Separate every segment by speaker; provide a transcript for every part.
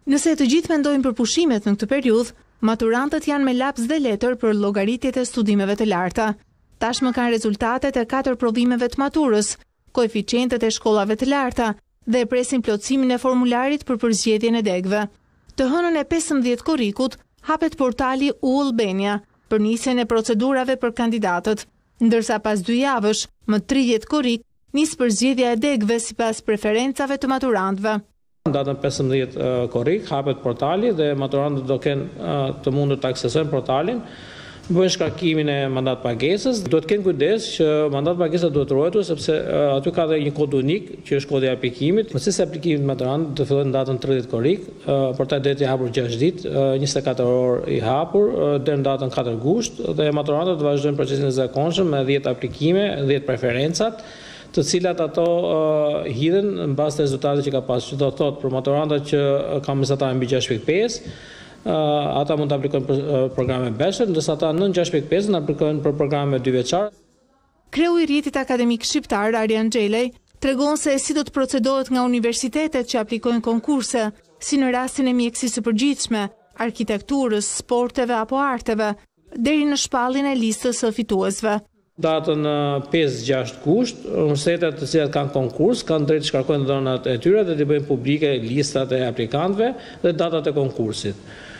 Speaker 1: Nëse të gjithë mendojnë për pushimet në këtë periudhë, maturantët janë me laps dhe letër për llogaritjet e studimeve të larta. Tashmë kanë rezultatet e 4 provimeve të maturës, koeficientet e shkollave të larta dhe presin plotësimin e formularit për përzgjedhjen e degëve. Të hënën e 15 korrikut hapet portali U-Albania për nisjen e procedurave për kandidatët, ndërsa pas 2 javësh, më 30 korrik, nis përzgjedhja e degëve sipas preferencave të maturantëve.
Speaker 2: Në datën 15 korrik hapet portali dhe maturantët do kenë të mundur të aksesojnë portalin, bëjnë shkarkimin e mandat pagesës. Duhet të kenë kujdes që mandat pagesa duhet ruajtur sepse aty ka dhe një kod unik që është kodi i aplikimit. Procesi i aplikimit të maturantëve do fillojë në datën 30 korrik, portali do të hapur 6 ditë, 24 orë i hapur deri në datën 4 gusht dhe maturantët do vazhdojnë procesin e zakonshëm me 10 aplikime, 10 preferencat, të cilat ato hidhen në bazë të rezultateve që ka pasur. Që do të thotë për maturantët që kanë mesatare mbi 6.5, ata mund të aplikojnë për programe bachelor, ndërsa ata nën 6.5 në aplikojnë për programe 2 vjeçare.
Speaker 1: Kreu i Rjetit Akademik Shqiptar, Arjan Xhelej, tregon se si do të procedohet nga universitetet që aplikojnë konkurse, si në rastin e mjekësisë së përgjithshme, arkitekturës, sporteve apo arteve, deri në shpalljen e listës së fituesve.
Speaker 2: Datën 5-6 gusht, universitetet të cilat kanë konkurs kanë drejt të shkarkojnë dhënat e tyre dhe të bëjnë publike listat e aplikantëve dhe datat e konkursit.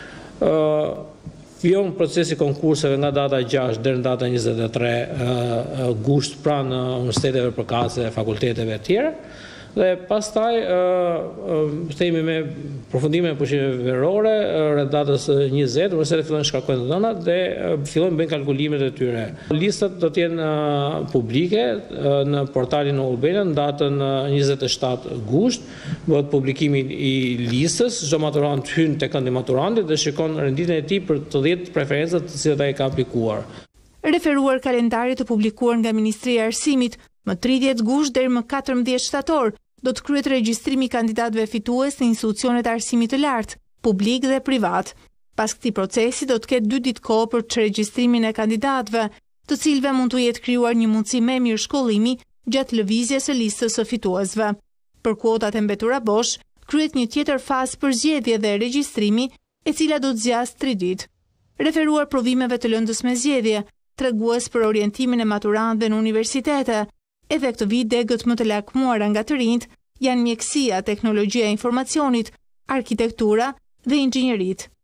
Speaker 2: Fion procesi konkurseve nga data 6 deri në data 23 gusht pranë universiteteve përkatëse, fakulteteve të tjera. Dhe pastaj themi me përfundimin e pushimeve verore rreth datës 20, universitetet fillojnë shkarkojnë dhënat dhe fillojnë bëjnë kalkulimet e tyre. Listat do të jenë publike në portalin U-Albania në datën 27 gusht, bëhet publikimi i listës, çdo maturant hyn tek këndi maturantit dhe shikon renditjen e tij për të 10 preferencat të cilat ai ka aplikuar.
Speaker 1: Referuar kalendarit të publikuar nga Ministria e Arsimit, më 30 gusht deri më 14 shtator, do të kryet regjistrimi i kandidatëve fitues në institucionet e arsimit të lartë, publik dhe privat. Pas këtij procesi do të ketë 2 ditë kohë për regjistrimin e kandidatëve, të cilëve mund të jetë krijuar një mundësi më mirë shkollimi gjatë lëvizjes së listës së fituesve. Për kuotat e mbetura bosh, kryet një tjetër fazë përzgjedhje dhe regjistrimi, e cila do të zgjasë 3 ditë. Referuar provimeve të lëndës me zgjedhje, tregues për orientimin e maturantëve në universitete, edhe këtë vit degët më të lakmuara nga të rinjt janë mjekësia, teknologjia e informacionit, arkitektura dhe inxhinjerit.